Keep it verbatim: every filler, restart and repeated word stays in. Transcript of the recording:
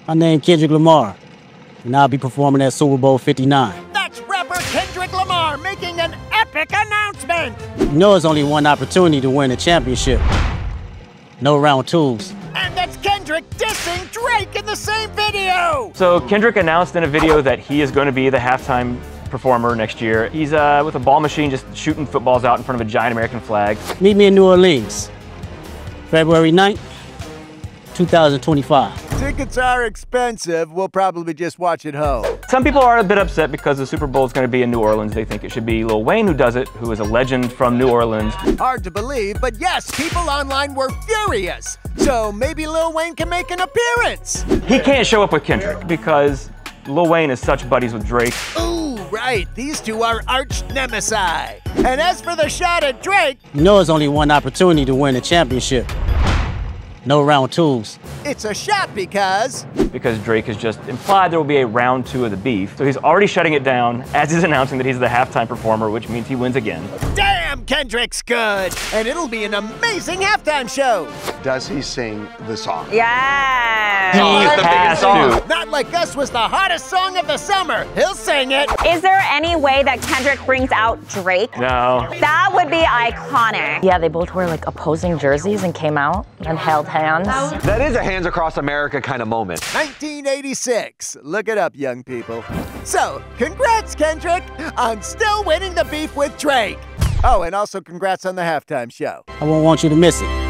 My name Kendrick Lamar, and I'll be performing at Super Bowl fifty-nine. That's rapper Kendrick Lamar making an epic announcement! You know it's only one opportunity to win a championship. No round twos. And that's Kendrick dissing Drake in the same video! So Kendrick announced in a video that he is going to be the halftime performer next year. He's uh, with a ball machine just shooting footballs out in front of a giant American flag. Meet me in New Orleans, February ninth, two thousand twenty-five. Tickets are expensive. We'll probably just watch at home. Some people are a bit upset because the Super Bowl is going to be in New Orleans. They think it should be Lil Wayne who does it, who is a legend from New Orleans. Hard to believe, but yes, people online were furious. So maybe Lil Wayne can make an appearance. He can't show up with Kendrick because Lil Wayne is such buddies with Drake. Ooh, right. These two are arch nemesis. And as for the shot at Drake, You know it's only one opportunity to win a championship. No round twos. it's a shot because Because Drake has just implied there will be a round two of the beef. So he's already shutting it down as he's announcing that he's the halftime performer, which means he wins again. damn, Kendrick's good. And it'll be an amazing halftime show. Does he sing the song? Yeah. He it's the has biggest song. to. Not Like Us was the hottest song of the summer. He'll sing it. Is there any way that Kendrick brings out Drake? No. That would be iconic. Yeah, they both wore like opposing jerseys and came out and held hands. That is a hands across America kind of moment. nineteen eighty-six. Look it up, young people. So, congrats, Kendrick, on still winning the beef with Drake. Oh, and also congrats on the halftime show. I won't want you to miss it.